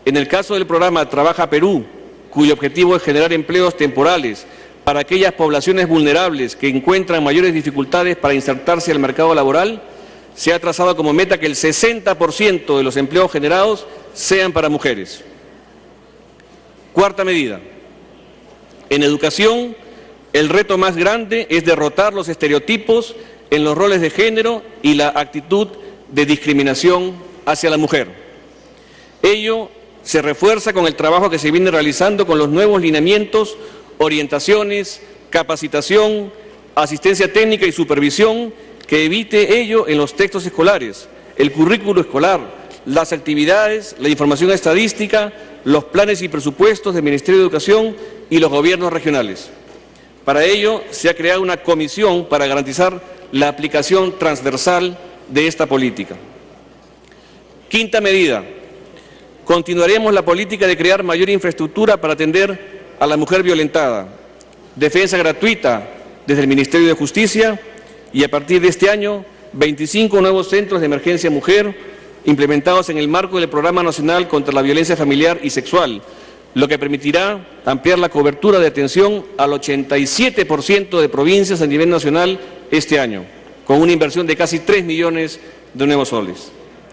En el caso del programa Trabaja Perú, cuyo objetivo es generar empleos temporales para aquellas poblaciones vulnerables que encuentran mayores dificultades para insertarse al mercado laboral, se ha trazado como meta que el 60% de los empleos generados sean para mujeres. Cuarta medida. En educación, el reto más grande es derrotar los estereotipos en los roles de género y la actitud de discriminación hacia la mujer. Ello se refuerza con el trabajo que se viene realizando con los nuevos lineamientos, orientaciones, capacitación, asistencia técnica y supervisión que evite ello en los textos escolares, el currículo escolar, las actividades, la información estadística, los planes y presupuestos del Ministerio de Educación y los gobiernos regionales. Para ello se ha creado una comisión para garantizar la aplicación transversal de esta política. Quinta medida. Continuaremos la política de crear mayor infraestructura para atender a la mujer violentada, defensa gratuita desde el Ministerio de Justicia y a partir de este año 25 nuevos centros de emergencia mujer implementados en el marco del Programa Nacional contra la Violencia Familiar y Sexual, lo que permitirá ampliar la cobertura de atención al 87% de provincias a nivel nacional este año, con una inversión de casi 3 millones de nuevos soles.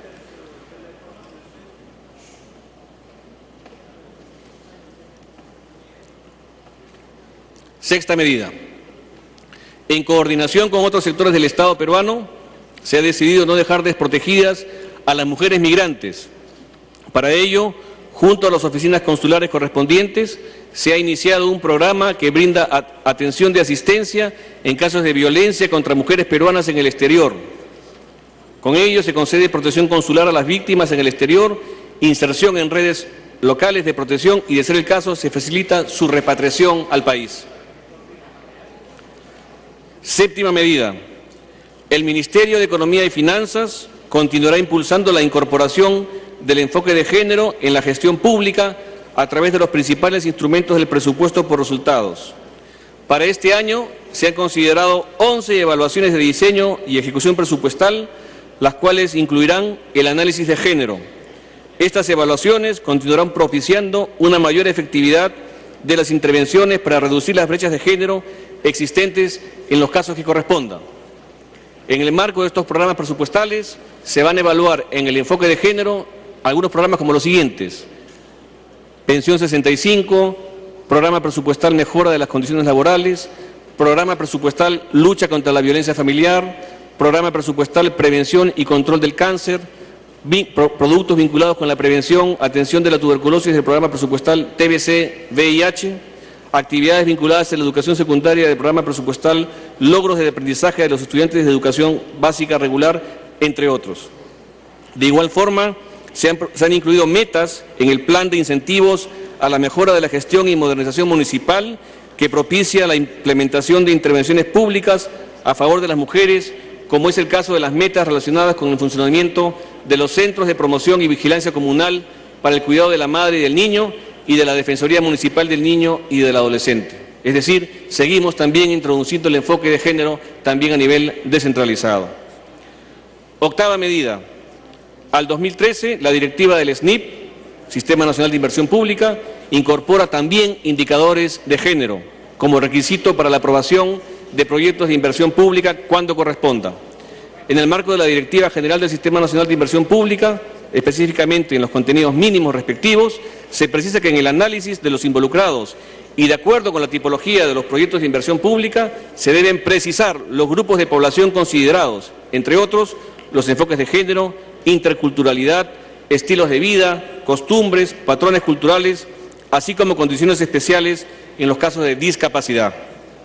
Sexta medida. En coordinación con otros sectores del Estado peruano, se ha decidido no dejar desprotegidas a las mujeres migrantes. Para ello, junto a las oficinas consulares correspondientes, se ha iniciado un programa que brinda atención de asistencia en casos de violencia contra mujeres peruanas en el exterior. Con ello se concede protección consular a las víctimas en el exterior, inserción en redes locales de protección y, de ser el caso, se facilita su repatriación al país. Séptima medida. El Ministerio de Economía y Finanzas continuará impulsando la incorporación del enfoque de género en la gestión pública a través de los principales instrumentos del presupuesto por resultados. Para este año se han considerado 11 evaluaciones de diseño y ejecución presupuestal, las cuales incluirán el análisis de género. Estas evaluaciones continuarán propiciando una mayor efectividad de las intervenciones para reducir las brechas de género existentes en los casos que correspondan. En el marco de estos programas presupuestales se van a evaluar en el enfoque de género algunos programas como los siguientes: Pensión 65, Programa Presupuestal Mejora de las Condiciones Laborales, Programa Presupuestal Lucha contra la Violencia Familiar, Programa Presupuestal Prevención y Control del Cáncer, productos vinculados con la prevención, atención de la tuberculosis del Programa Presupuestal TBC-VIH, actividades vinculadas a la educación secundaria del Programa Presupuestal Logros de Aprendizaje de los Estudiantes de Educación Básica Regular, entre otros. De igual forma, se han incluido metas en el Plan de Incentivos a la Mejora de la Gestión y Modernización Municipal, que propicia la implementación de intervenciones públicas a favor de las mujeres, como es el caso de las metas relacionadas con el funcionamiento de los Centros de Promoción y Vigilancia Comunal para el Cuidado de la Madre y del Niño y de la Defensoría Municipal del Niño y del Adolescente. Es decir, seguimos también introduciendo el enfoque de género también a nivel descentralizado. Octava medida. Al 2013, la directiva del SNIP, Sistema Nacional de Inversión Pública, incorpora también indicadores de género como requisito para la aprobación de proyectos de inversión pública cuando corresponda. En el marco de la Directiva General del Sistema Nacional de Inversión Pública, específicamente en los contenidos mínimos respectivos, se precisa que en el análisis de los involucrados y de acuerdo con la tipología de los proyectos de inversión pública, se deben precisar los grupos de población considerados, entre otros, los enfoques de género, interculturalidad, estilos de vida, costumbres, patrones culturales, así como condiciones especiales en los casos de discapacidad.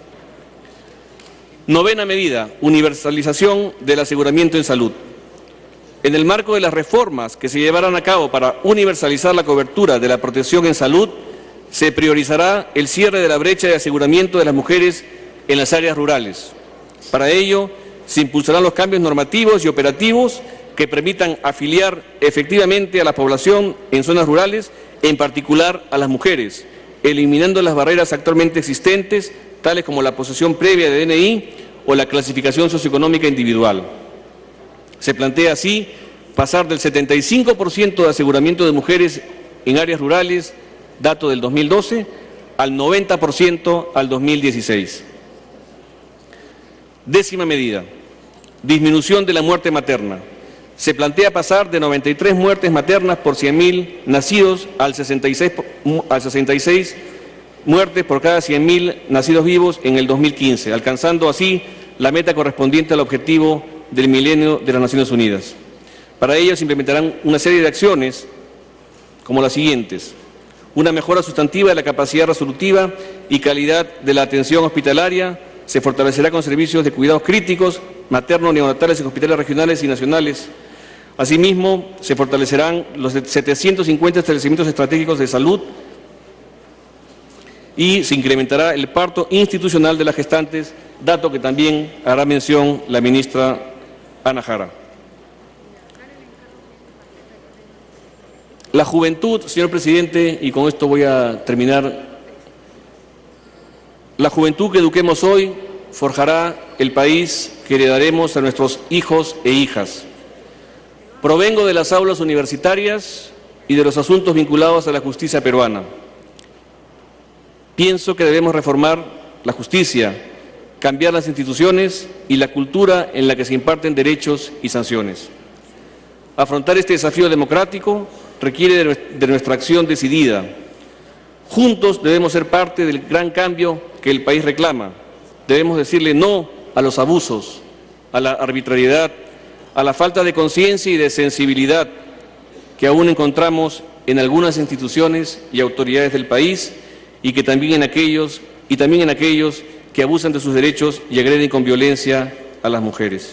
Novena medida, universalización del aseguramiento en salud. En el marco de las reformas que se llevarán a cabo para universalizar la cobertura de la protección en salud, se priorizará el cierre de la brecha de aseguramiento de las mujeres en las áreas rurales. Para ello, se impulsarán los cambios normativos y operativos que permitan afiliar efectivamente a la población en zonas rurales, en particular a las mujeres, eliminando las barreras actualmente existentes, tales como la posesión previa de DNI o la clasificación socioeconómica individual. Se plantea así pasar del 75% de aseguramiento de mujeres en áreas rurales, dato del 2012, al 90% al 2016. Décima medida, disminución de la muerte materna. Se plantea pasar de 93 muertes maternas por 100.000 nacidos al 66 muertes por cada 100.000 nacidos vivos en el 2015, alcanzando así la meta correspondiente al objetivo del milenio de las Naciones Unidas. Para ello se implementarán una serie de acciones como las siguientes: una mejora sustantiva de la capacidad resolutiva y calidad de la atención hospitalaria. Se fortalecerá con servicios de cuidados críticos, materno-neonatales en hospitales regionales y nacionales. Asimismo, se fortalecerán los 750 establecimientos estratégicos de salud y se incrementará el parto institucional de las gestantes, dato que también hará mención la ministra Ana Jara. La juventud, señor presidente, y con esto voy a terminar, la juventud que eduquemos hoy forjará el país que heredaremos a nuestros hijos e hijas. Provengo de las aulas universitarias y de los asuntos vinculados a la justicia peruana. Pienso que debemos reformar la justicia, cambiar las instituciones y la cultura en la que se imparten derechos y sanciones. Afrontar este desafío democrático requiere de nuestra acción decidida. Juntos debemos ser parte del gran cambio que el país reclama. Debemos decirle no a los abusos, a la arbitrariedad, a la falta de conciencia y de sensibilidad que aún encontramos en algunas instituciones y autoridades del país y también en aquellos que abusan de sus derechos y agreden con violencia a las mujeres.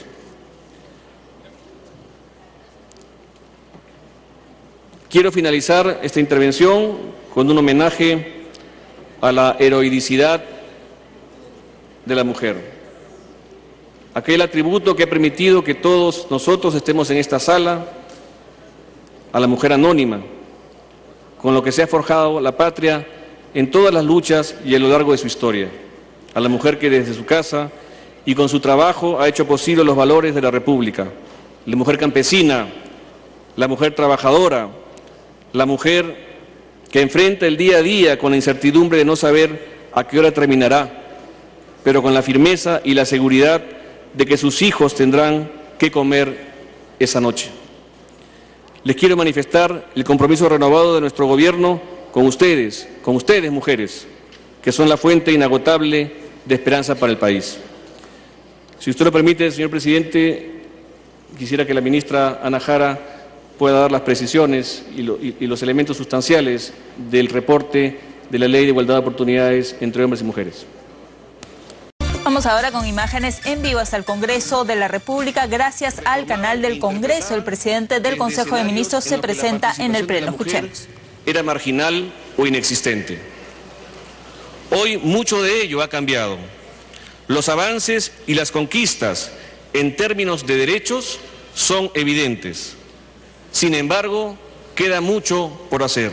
Quiero finalizar esta intervención con un homenaje a la heroicidad de la mujer. Aquel atributo que ha permitido que todos nosotros estemos en esta sala, a la mujer anónima, con lo que se ha forjado la patria en todas las luchas y a lo largo de su historia. A la mujer que desde su casa y con su trabajo ha hecho posible los valores de la República. La mujer campesina, la mujer trabajadora, la mujer que enfrenta el día a día con la incertidumbre de no saber a qué hora terminará, pero con la firmeza y la seguridad de que sus hijos tendrán que comer esa noche. Les quiero manifestar el compromiso renovado de nuestro gobierno con ustedes mujeres, que son la fuente inagotable de esperanza para el país. Si usted lo permite, señor presidente, quisiera que la ministra Ana Jara pueda dar las precisiones y los elementos sustanciales del reporte de la Ley de Igualdad de Oportunidades entre hombres y mujeres. Vamos ahora con imágenes en vivo hasta el Congreso de la República. Gracias al canal del Congreso, el presidente del Consejo de Ministros se presenta en el Pleno. Escuchemos. Era marginal o inexistente. Hoy mucho de ello ha cambiado. Los avances y las conquistas en términos de derechos son evidentes. Sin embargo, queda mucho por hacer.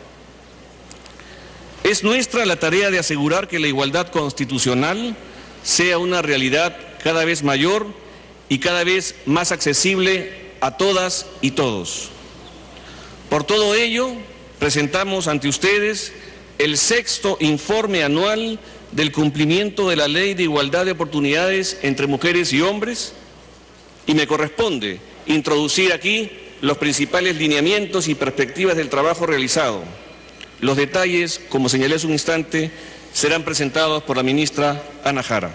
Es nuestra la tarea de asegurar que la igualdad constitucional sea una realidad cada vez mayor y cada vez más accesible a todas y todos. Por todo ello, presentamos ante ustedes el 6º informe anual del cumplimiento de la Ley de Igualdad de Oportunidades entre mujeres y hombres, y me corresponde introducir aquí los principales lineamientos y perspectivas del trabajo realizado. Los detalles, como señalé hace un instante, serán presentados por la ministra Ana Jara.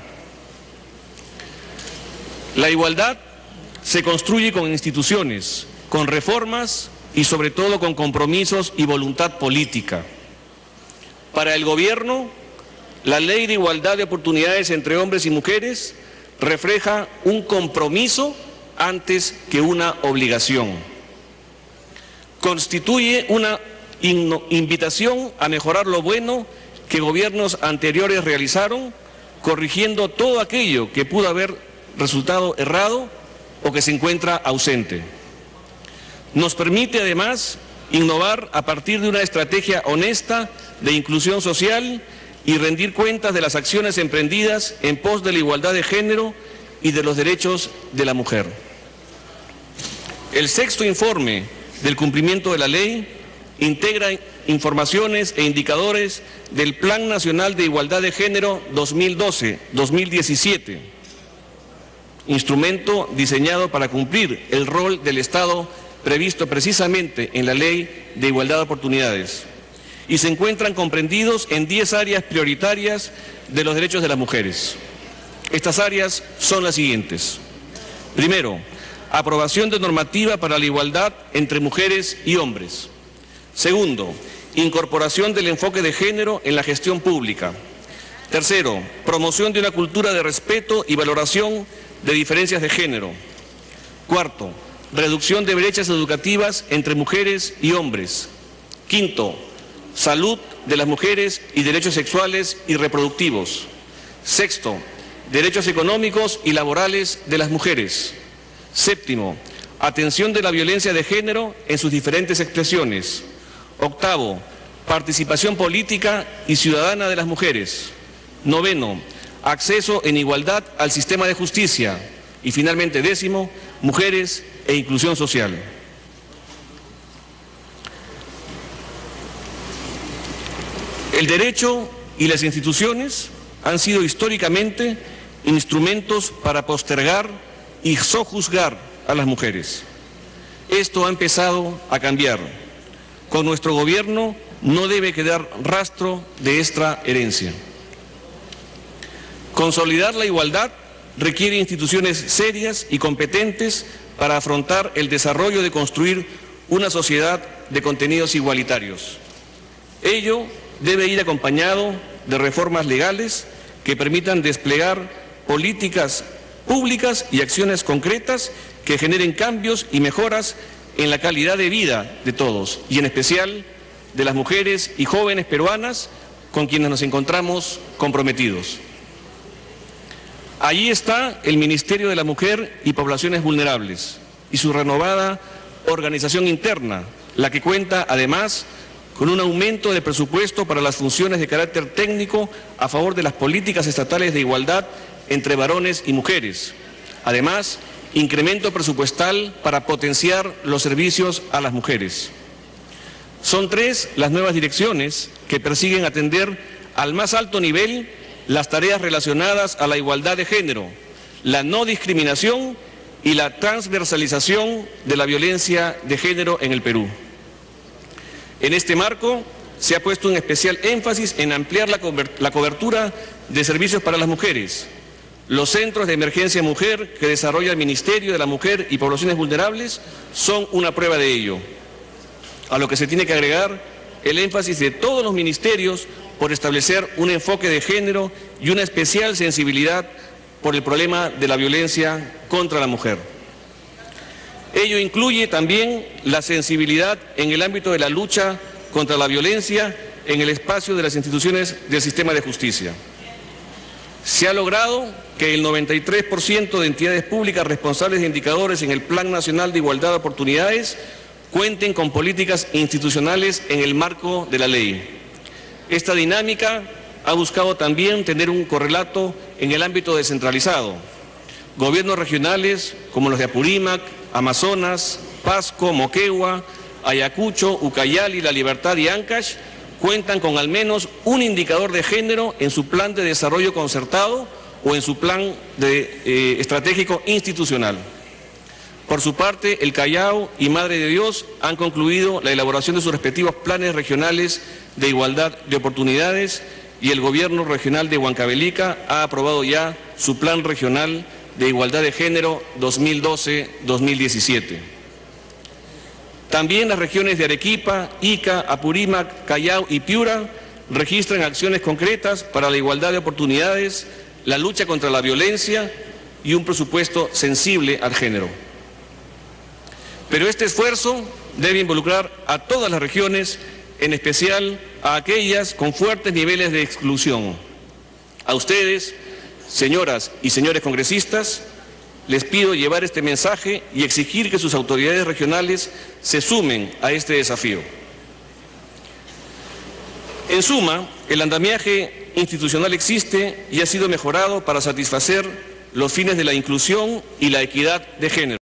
La igualdad se construye con instituciones, con reformas y sobre todo con compromisos y voluntad política. Para el gobierno, la Ley de Igualdad de Oportunidades entre hombres y mujeres refleja un compromiso antes que una obligación. Constituye una invitación a mejorar lo bueno que gobiernos anteriores realizaron, corrigiendo todo aquello que pudo haber resultado errado o que se encuentra ausente. Nos permite además innovar a partir de una estrategia honesta de inclusión social y rendir cuentas de las acciones emprendidas en pos de la igualdad de género y de los derechos de la mujer. El 6º informe del cumplimiento de la ley integra informaciones e indicadores del Plan Nacional de Igualdad de Género 2012-2017, instrumento diseñado para cumplir el rol del Estado previsto precisamente en la Ley de Igualdad de Oportunidades, y se encuentran comprendidos en 10 áreas prioritarias de los derechos de las mujeres. Estas áreas son las siguientes. Primero, aprobación de normativa para la igualdad entre mujeres y hombres. Segundo, incorporación del enfoque de género en la gestión pública. Tercero, promoción de una cultura de respeto y valoración de diferencias de género. Cuarto, reducción de brechas educativas entre mujeres y hombres. Quinto, salud de las mujeres y derechos sexuales y reproductivos. Sexto, derechos económicos y laborales de las mujeres. Séptimo, atención de la violencia de género en sus diferentes expresiones. Octavo, participación política y ciudadana de las mujeres. Noveno, acceso en igualdad al sistema de justicia. Y finalmente, décimo, mujeres e inclusión social. El derecho y las instituciones han sido históricamente instrumentos para postergar y sojuzgar a las mujeres. Esto ha empezado a cambiar. Con nuestro gobierno no debe quedar rastro de esta herencia. Consolidar la igualdad requiere instituciones serias y competentes para afrontar el desarrollo de construir una sociedad de contenidos igualitarios. Ello debe ir acompañado de reformas legales que permitan desplegar políticas públicas y acciones concretas que generen cambios y mejoras en la calidad de vida de todos, y en especial de las mujeres y jóvenes peruanas con quienes nos encontramos comprometidos. Allí está el Ministerio de la Mujer y Poblaciones Vulnerables y su renovada organización interna, la que cuenta además con un aumento de presupuesto para las funciones de carácter técnico a favor de las políticas estatales de igualdad entre varones y mujeres. Además, incremento presupuestal para potenciar los servicios a las mujeres. Son 3 las nuevas direcciones que persiguen atender al más alto nivel las tareas relacionadas a la igualdad de género, la no discriminación y la transversalización de la violencia de género en el Perú. En este marco se ha puesto un especial énfasis en ampliar la cobertura de servicios para las mujeres. Los centros de emergencia mujer que desarrolla el Ministerio de la Mujer y Poblaciones Vulnerables son una prueba de ello, a lo que se tiene que agregar el énfasis de todos los ministerios por establecer un enfoque de género y una especial sensibilidad por el problema de la violencia contra la mujer. Ello incluye también la sensibilidad en el ámbito de la lucha contra la violencia en el espacio de las instituciones del sistema de justicia. Se ha logrado que el 93% de entidades públicas responsables de indicadores en el Plan Nacional de Igualdad de Oportunidades cuenten con políticas institucionales en el marco de la ley. Esta dinámica ha buscado también tener un correlato en el ámbito descentralizado. Gobiernos regionales como los de Apurímac, Amazonas, Pasco, Moquegua, Ayacucho, Ucayali, La Libertad y Ancash cuentan con al menos un indicador de género en su plan de desarrollo concertado o en su plan estratégico institucional. Por su parte, el Callao y Madre de Dios han concluido la elaboración de sus respectivos planes regionales de igualdad de oportunidades y el gobierno regional de Huancavelica ha aprobado ya su plan regional de igualdad de género 2012-2017. También las regiones de Arequipa, Ica, Apurímac, Callao y Piura registran acciones concretas para la igualdad de oportunidades, la lucha contra la violencia y un presupuesto sensible al género. Pero este esfuerzo debe involucrar a todas las regiones, en especial a aquellas con fuertes niveles de exclusión. A ustedes, señoras y señores congresistas, les pido llevar este mensaje y exigir que sus autoridades regionales se sumen a este desafío. En suma, el andamiaje institucional existe y ha sido mejorado para satisfacer los fines de la inclusión y la equidad de género.